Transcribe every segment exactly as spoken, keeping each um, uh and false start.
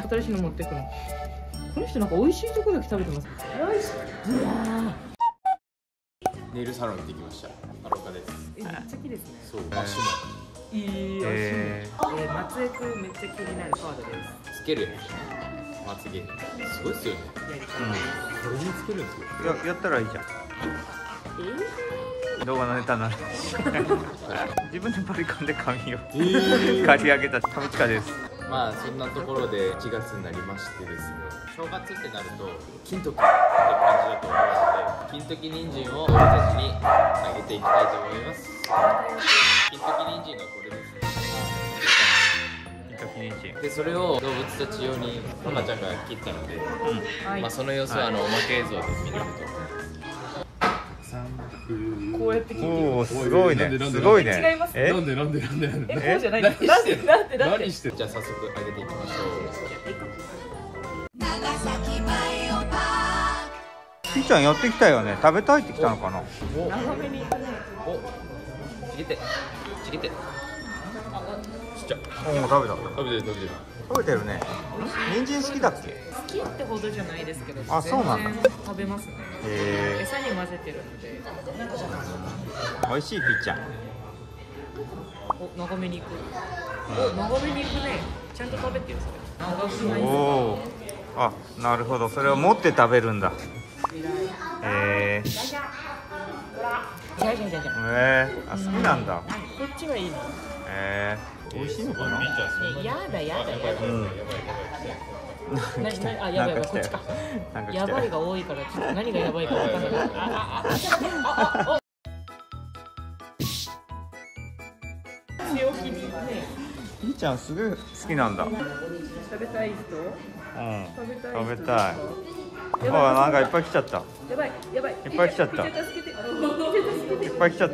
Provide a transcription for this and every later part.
新しいの持ってくの。この人なんか美味しいとこだけ食べてます。うわネイルサロン行ってきました。アロカです。 え、めっちゃ綺麗ですね。 そう、足もいい足も。えー、松江くんめっちゃ気になるカードです。 つける。まつげ。すごいっすよね。これにつけるんですよ。 や、やったらいいじゃん。 えー、 動画のネタになる。自分でバリカンで髪を、えー、刈り上げた田淵です。 まあそんなところでいちがつになりましてですね、正月ってなると金時って感じだと思うので、金時人参を俺たちにあげていきたいと思います。金時人参がこれですね。 金時人参で、それを動物たち用にママちゃんが切ったので、うん、まあその様子はあのおまけ映像で見れると。 こうやって聞いてる。 おお、すごいね。すごいね。 違います。 え、 なんでなんでなんでなんで。 え、こうじゃない。なんでなんでなんで。 何してる。じゃあ早速あげていきましょう。 長崎マイオパーク。 ひーちゃんやってきたよね。食べたいって来たのかな。 長めに行くね。 お、ちぎって、ちぎって。ちっちゃ。 おお、食べた。 食べてる食べてる。 食べてるね。人参好きだっけ？ 好きってほどじゃないですけど。 あ、そうなんだ。 食べますね。 へえ。 餌に混ぜてるので。 美味しいピッチャー。 お、長めに行く。お、長めに行くね。ちゃんと食べてよそれ。長くない。 おお。あ、なるほど。それを持って食べるんだ。へえ。 じゃじゃじゃじゃじゃ。 ええ、あ、好きなんだ。 こっちはいいの。 ええ、美味しいのかな。 やだやだやだ。 うん。 ななあ、やばいやばい、こっちか。やばいが多いからちょっと何がやばいかわかんない。あああああ。強気にね。 ひーちゃんすぐ好きなんだ。うん。 食べたい人？食べたい人。 食べたい。あ、なんかいっぱい来ちゃった。 やばいやばい。 いっぱい来ちゃった。いっぱい来ちゃった。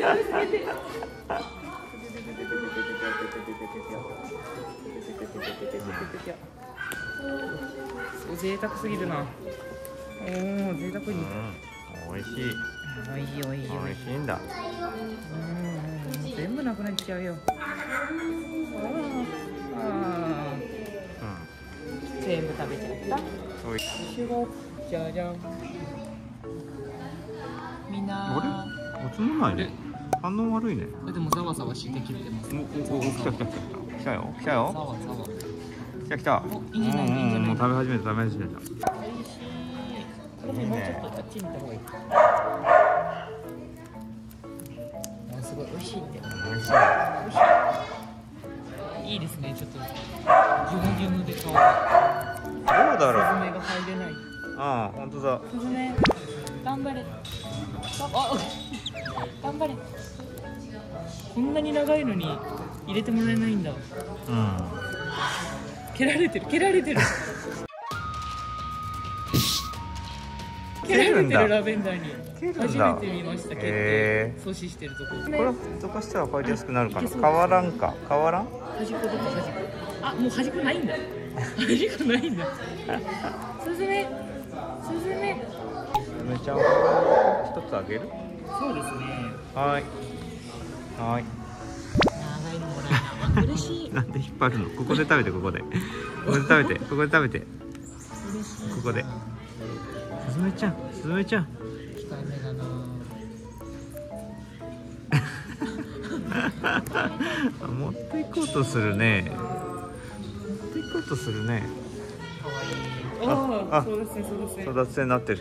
贅沢すぎるな。おお、贅沢に。 うん、美味しい。 おいしいおいしい。 美味しいんだ。 うん、全部なくなっちゃうよ。ああ、うん。全部食べちゃった。 おいしい。 じゃじゃん。みんな。 あれ？おつもないね。反応悪いね。 でもざわざわして切れてます。 おおお、来た来た来た来たよ来たよ。 ざわざわ。 来た来た。 いいんじゃないいいんじゃない。 もう食べ始めた食べ始めた。 美味しい。これもうちょっとあっちに行った方がいい。あ、すごい美味しいって。 美味しい。 美味しい。いいですね。ちょっとギュムギュムで顔。どうだろう。 スズメが入れない。 ああ、本当だ。 スズメ、頑張れ。あ、頑張れ。こんなに長いのに入れてもらえないんだ。 うん。 蹴られてる、蹴られてる。蹴られてるラベンダーに。初めて見ました。蹴って阻止してるとこ。 これどかしたら入りやすくなるかな。変わらんか。変わらん？ 端っこどこ端っこ。あ、もう端っこないんだ。端っこないんだ。スズメ、スズメ。 スズメちゃん一つあげる？ そうですね。 はい。はい。 長いのもらえな。嬉しい。 なんで引っ張るの？ここで食べて、ここで。ここで食べて、ここで食べて。 嬉しい。 ここで。スズメちゃん、スズメちゃん。 控えめだな。 持っていこうとするね。持っていこうとするね。 可愛い。ああ、そうですね、そうですね。 争奪戦になってる。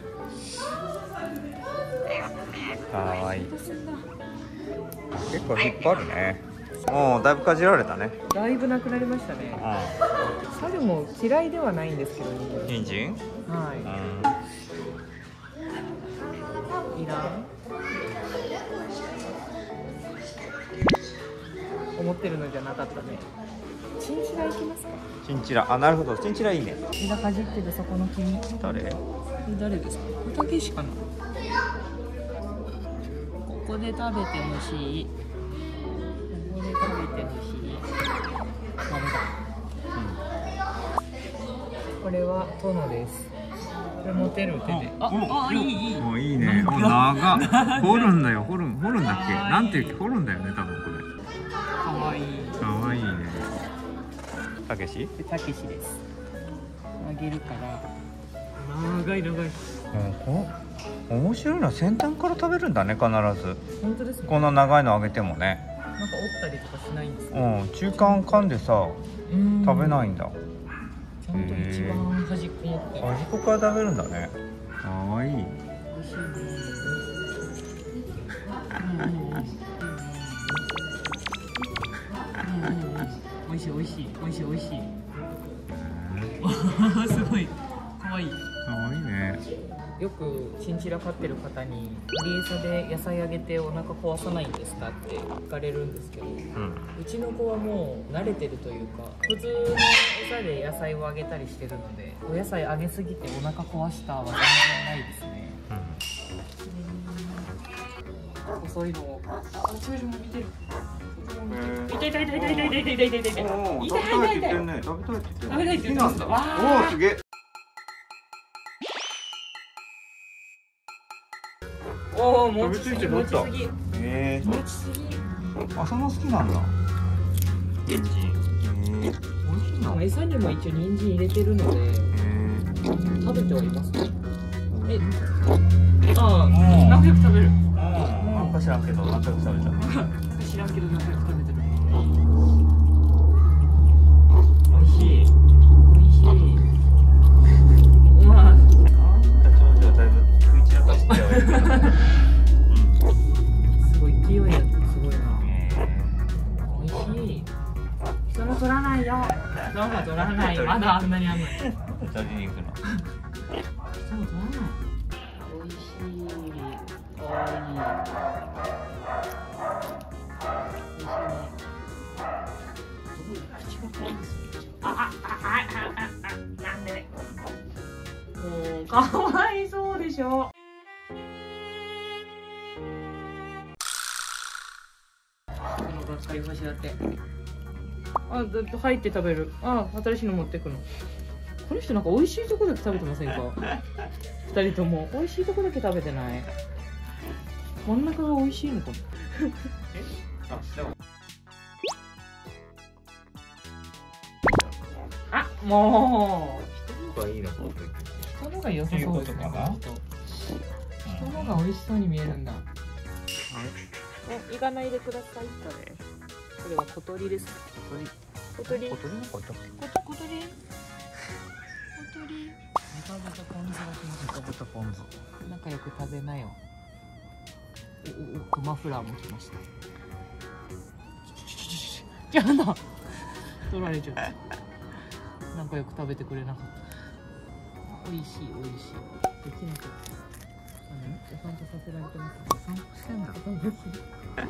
かわいい。結構引っ張るね。もうだいぶかじられたね。 だいぶなくなりましたね。猿も嫌いではないんですけど。 人参？ はい。いらん。思ってるのじゃなかったね。チンチラ行きますか？ チンチラ、あ、なるほど、チンチラいいね。 枝かじってるそこの君。 誰？ 誰ですか？たけしかな。ここで食べてほしい。ここで食べてほしい。ダメだ。うん、これは殿です。これ持てる手で。あ、あ、いいいい。 もいいね。お、長。掘るんだよ。掘るん、掘るんだっけ？なんていう掘るんだよね、多分これ。 かわいい。 かわいいね。たけし？ たけしです。 げるから長い長い。 うん、こ面白いのは先端から食べるんだね、必ず。 本当ですね。 この長いのあげてもね。 なんか折ったりとかしないんですか。 うん、中間噛んでさうん食べないんだ。 ちゃんと一番端っこ持って端っこから食べるんだね。かわいい。 美味しいね。うんうんうん美味しい美味しい美味しい美味しい。すごい可愛い。 かわいいね。 よくチンチラ飼ってる方にリエサで野菜あげてお腹壊さないんですかって聞かれるんですけど、 うん。 うちの子はもう慣れてるというか、普通の餌で野菜をあげたりしてるので、お野菜あげすぎてお腹壊したは全然ないですね。細いのを、あ、あ、ちょいも見てる。痛い痛い痛い痛い痛い痛い痛い痛い痛い痛い痛いおお、食べたいって言ってるね。食べたいって言ってる。 食べたいって言ってます。わおお、すげえ。 おお、持ちすぎ食べついてる持ちすぎへえ。 持ちすぎ。 あ、そんな好きなんだ。人参。へえ。美味しいな。へ餌にも一応人参入れてるのでえ。 食べてはいますね。え、ああ、仲良く食べる。 なんか知らんけど、仲良く食べちゃう。 知らんけど仲良く食べてる。美味しい。美味しい。うわ。 あんた長女はだいぶ食い散らかしてはいるけど。 すごい勢いやってすごいな。美味しい。それ取らないよ。どうも取らない。まだあんなにあんのに。 取りに行くの。 そう取らない。美味しい。かわいい。美味しいね。口が怖いです。ああああああなんで。もうかわいそうでしょ。このがっかり干しだって。あ、だって入って食べる。あ、新しいの持ってくの。この人なんか美味しいとこだけ食べてませんか。二人とも美味しいとこだけ食べてない。真ん中が美味しいのかな。あ、もう。 人がいいのか。 人のが良さそうですね。 そういうことかな。 人のが美味しそうに見えるんだ。お、いかないでください。これは小鳥です。小鳥。 小鳥の子いたっけ。 小鳥。小鳥。豚豚ポン酢が来ました。 豚ポン酢。 仲良く食べなよ。おおお、マフラーも来ました。やだ。取られちゃった。仲良く食べてくれなかった。美味しい美味しい。できなかった。お散歩させられてます。 お散歩してんだ。 お散歩してる。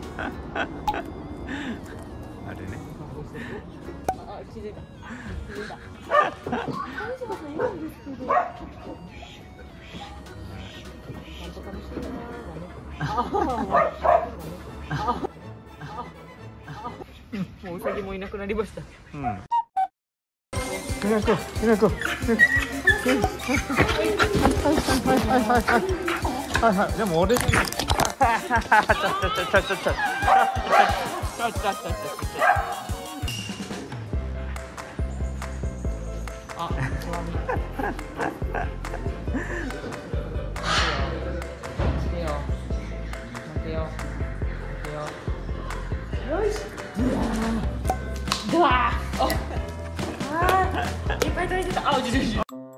あれね。 あ、気づいた。気づいた。上島さんいるんですけど。なんとかもしてるな。もうウサギもいなくなりました。 うん。ひなこ、ひなこ。はいはいはいはい。はいはい。でも俺。ちょちょちょちょちょちょちょちょ。 あ、つまみ。待てよ。待てよ。待てよ。よし。うわー。あ。あ。いっぱい取れてた。あ、落ちてる。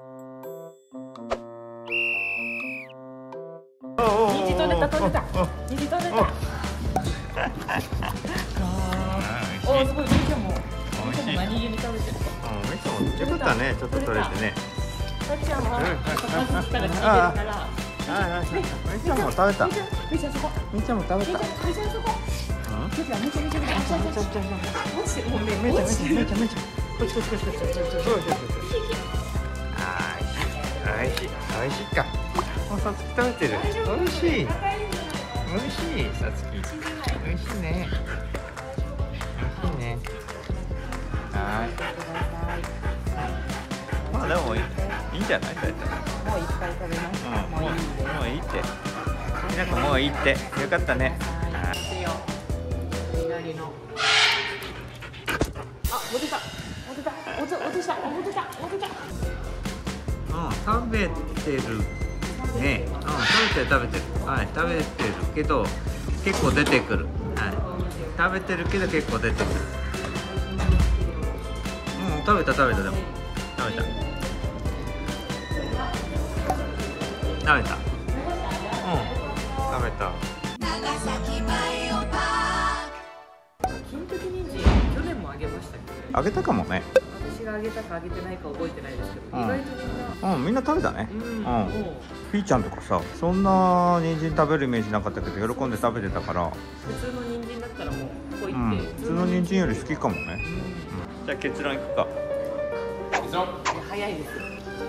虹飛んでた飛んでた。虹飛んでた。お、すごい。みーちゃんも。みーちゃんも何気に食べてる。 うん、めっちゃよかったね、ちょっと取れてね。 さっちゃんは高橋から聞いてるから。 はいはいはい。みーちゃんも食べた。 みーちゃんそこ。 みーちゃんも食べた。 みーちゃんそこ。みーちゃんめちゃめちゃめちゃめちゃめちゃめちゃ落ちてるもんね。 めちゃめちゃめちゃめちゃ。 こっちこっちこっちこっちこっちこっち。 そうそうそう。あー、おいしい、おいしいか。おさつき食べてる。おいしい。おいしい、さつき。おいしいね。おいしいね。はい。まあでもいい、いいんじゃない？大体。 もういっぱい食べましうん、 た。もういいです。 もういいって。みなこもういいって。よかったね。 はい。左の。あ、持てた。持てた。持てた。持てた。持てた。持てた。 食べてるね。うん、食べてる食べてる。はい、食べてるけど結構出てくる。はい、食べてるけど結構出てくる。うん、食べた食べたでも食べた。食べた。うん、食べた。 長崎バイオパーク金時人参去年もあげましたけど、 あげたかもね。 私があげたかあげてないか覚えてないですけど、 うん意外とみんなうん、みんな食べたね。 うん、 うんもうフィーちゃんとかさ、そんな人参食べるイメージなかったけど喜んで食べてたから、 普通の人参だったらもうこうう言って、 ん、普通の人参より好きかもね。 うん、 うん、じゃあ結論いくか。 結論早いです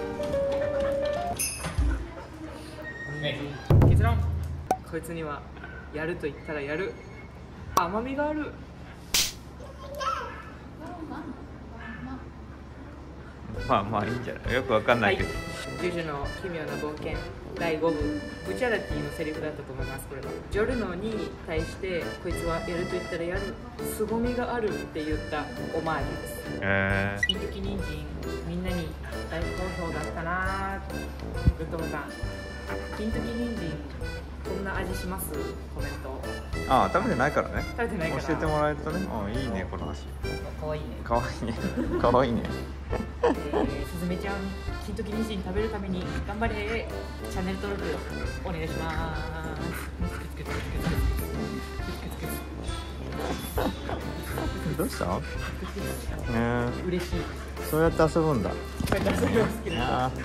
ね。 結論、こいつにはやると言ったらやる、甘みがある。 まあまあいいんじゃない。よくわかんないけど。 ジュジュの奇妙な冒険だいごぶ、ブチャラティのセリフだったと思います。これはジョルノに対してこいつはやると言ったらやる、凄みがあるって言ったオマージュです。 え金時人参みんなに大好評だったなー。ルトムさん、金時人参こんな味します？コメントー、ああ食べてないからね。 食べてないから教えてもらえるとね。うん、いいねこの話。 かわいいね。 かわいいね。かわいいね。 えー、すずめちゃん、金時人参食べるために頑張れ。チャンネル登録お願いします。 どうした？ねえ、 嬉しい。 そうやって遊ぶんだ。 こうやって遊びが好きな。 あ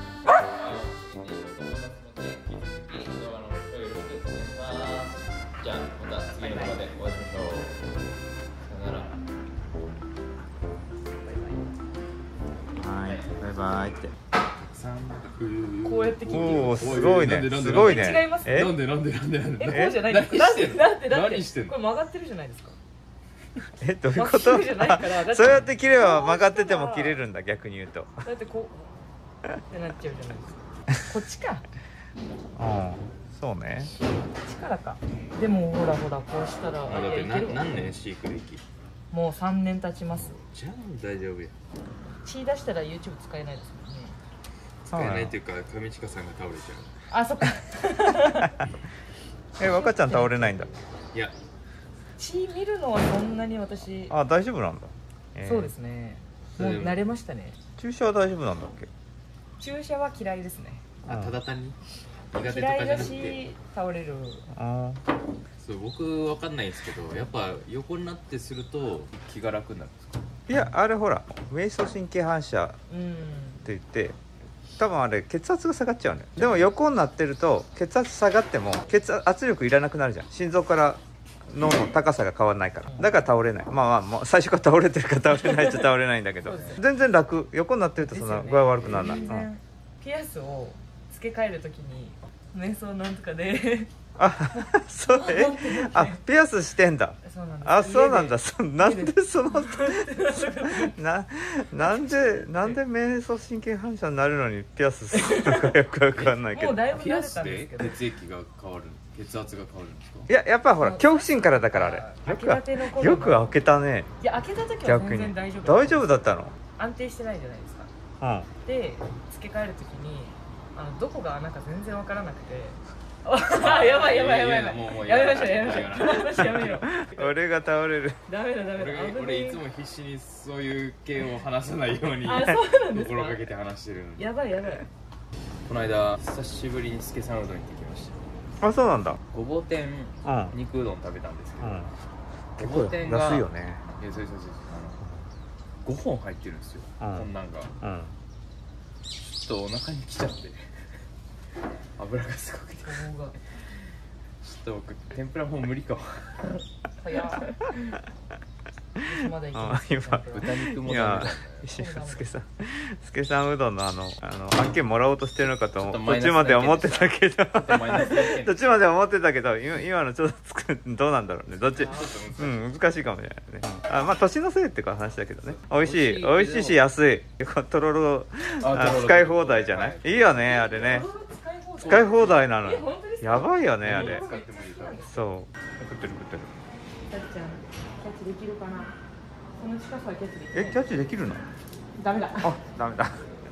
じゃあまた次の動画でお会いしましょう。さよなら。 ー、はい、バイバイって。 こうやって聞いておお、 る。 すごいね。 なんでなんですごいね。 違いますえなんでなんでなんでなんでえ、こうじゃないですか。 何してんのだってだって何してんのこれ曲がってるじゃないですか。 え、どういうこまっすと？ ぐじゃないからだってあ、そうやって切れば曲がってても切れるんだ、逆に言うと。 だってこうってなっちゃうじゃないですか。こっちか。 うん、そうね。 こっちからか。でもほらほらこうしたらだっていけるわ何年飼育歴？ もうさんねん経ちます。 じゃあ大丈夫や。 血出したら YouTube 使えないですもんね。 使えないっていうか上近さんが倒れちゃあ、そっか。 え、若ちゃん倒れないんだ。 う。いや血見るのはそんなに私、 あ、大丈夫なんだ。えーそうですね。もう慣れましたね。 注射は大丈夫なんだっけ？ 注射は嫌いですね。 あただ単に苦手と嫌いだかじゃなくて、 し倒れる。 あそう僕わかんないんですけど、やっぱ横になってすると気が楽になるんですか？ ー、いや、あれほら、迷走神経反射ってうん。 言って、多分あれ血圧が下がっちゃうのよ。でも横になってると血圧下がっても血圧力いらなくなるじゃん。心臓から脳の高さが変わらないから。だから倒れない。まあまあ、もう最初から倒れてるから倒れないと倒れないんだけどそうですよ全然楽。横になってるとそんな具合悪くならない。 全然うんピアスを付け替えるときに瞑想なんとかであ、そうえあ、ピアスしてんだ。 そうなんです。 あ、そうなんだ。 家そなんでそのななんでなんで迷走神経反射になるのにピアスするのかよくわかんないけど。 でもうだいぶ慣れピアスでたんですけど。 血液が変わる、血圧が変わるんですか？ いや、やっぱほら恐怖心からだからあれ。よく開けたての頃よく開けたね。 いや、開けた時は全逆に然大丈夫。 大丈夫だったの？ 安定してないじゃないですか。 うん。 で付け替えるときにあのどこが穴か全然わからなくて。あ、やばいやばいやばいやばい。 もうもうやめましょうやめましょう。 ややめましょうやめよう。 俺が倒れる。 ダメだダメ俺だ。危ねえ俺いつも必死にそういう系を話さないようにあ、そうなんですか。 心がけて話してるのに。 やばいやばい。 この間久しぶりに助さんうどん行ってきました。 あ、そうなんだ。 ごぼう天うん。 肉うどん食べたんですけど、 うん。結ごぼう構天が安いよね。 いやそうそうそうそう、あのごほん入ってるんですよ、 うんこんなんがうん。 ちょっとお腹にきちゃって油がすごくて、ちょ棒がっと僕天ぷらもう無理かも。 早っ。まだいけあます。 今豚肉もいや食べたんだよ、 すけさんすけさんうどんのあのあの案件もらおうとしてるのかと思うちょっとマイナス途中まで思ってたけどとマイナスな意見途中まで思ってたけど今今のちょっとつくどうなんだろうね。どっちちょっとう難しいん難しいかもしれないね。あ、まあ年のせいっていう話だけどね。美味しい美美味しいし味しいけど安い。とろろああとろろ使い放題じゃない。いいよねあれね。使い放題なのえ、本当ですか。 やばいよねあれ。 使ってもいいから。 そう食ってる食ってる。 たっちゃん、キャッチできるかな。その近さはキャッチできない。 えキャッチできるの？ ダメだ。 あダメだ。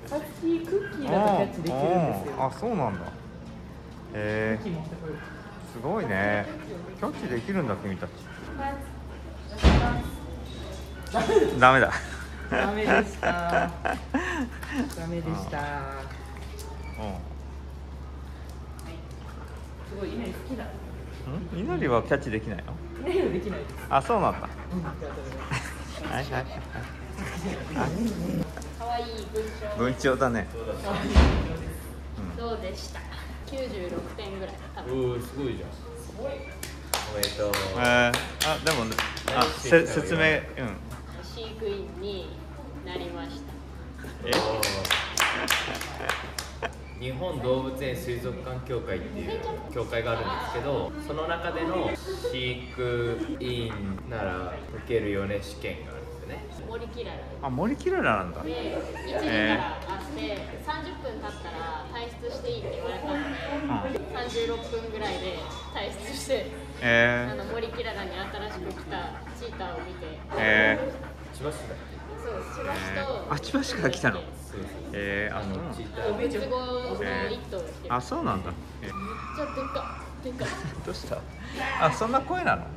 さっきクッキーだとキャッチできるんですよ。 あ、そうなんだ。へえ、 クッキー持ってこよう。 すごいね。キャッチできるんだ君たち。ダメだ。 ダメでした。ダメでした。 うん。 すごい稲荷好きだ。 ん？稲荷はキャッチできないの？ 稲荷はできないです。 あ、そうなんだ。 うん、じゃあ食べますはいはいはい。 可愛い文章。 文鳥だね。 どうでした？きゅうじゅうろくてんぐらい。多分。 おお、すごいじゃん。おめでとう。 えー、あ、でも、あ、せ説明、うん。 飼育員になりました。 え？ 日本動物園水族館協会っていう協会があるんですけど、その中での飼育員なら受けるよね試験があるんですよね。 森キララあ、森キララなんだ。 でいちじからあってさんじゅっぷん経ったら退出していいって言われたので、さんじゅうろっぷんぐらいで退出して、 えあの森キララに新しく来たチーターを見て、 ー、え千葉市だっそう千葉市と、 ー、あ、千葉市から来たの。 け？そうそう。 えー、あ、 あそうなの。 のチーター六つ子の一頭をしてる。 あ、そうなんだ。えー、 めっちゃでかでかい。 どうした？あ、そんな声なの？